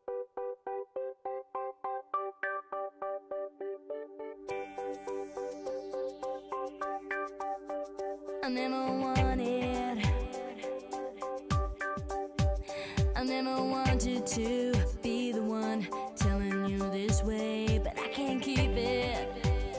I never wanted to be the one telling you this way, but I can't keep it.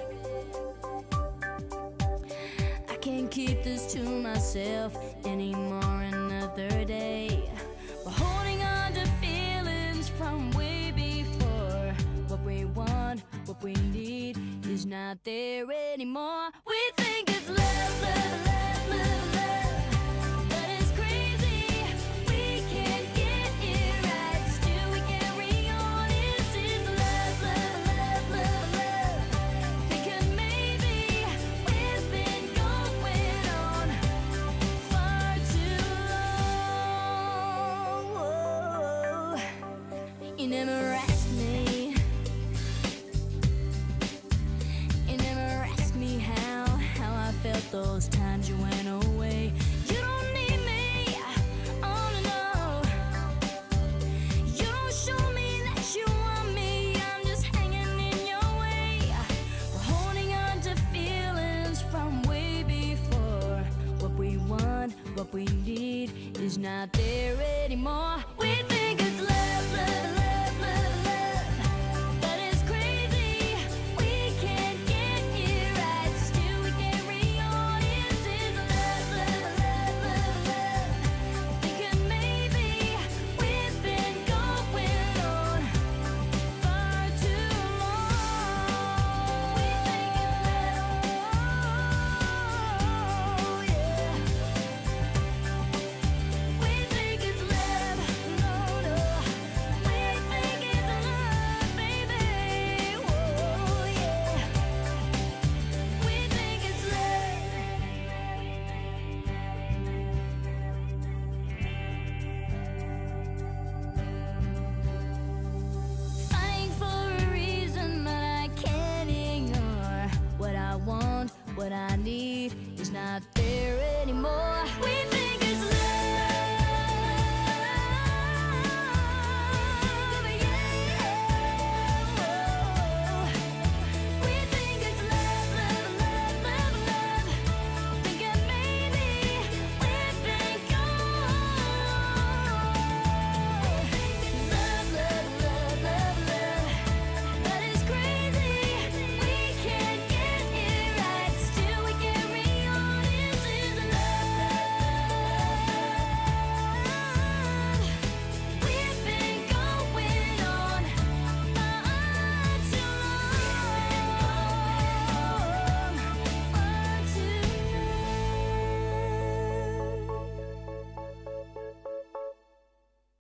I can't keep this to myself anymore another day. We're holding on to feelings from way before. What we want, what we need is not there anymore. We think it's love, love, love, love, love, but it's crazy. We can't get it right. Still we carry on. This is love, love, love, love, love, because maybe we've been going on far too long. Whoa. You never asked me. You never asked me how I felt those times you went away. You don't need me, oh no. You don't show me that you want me. I'm just hanging in your way. We're holding on to feelings from way before. What we want, what we need is not there anymore. We think it's love, love,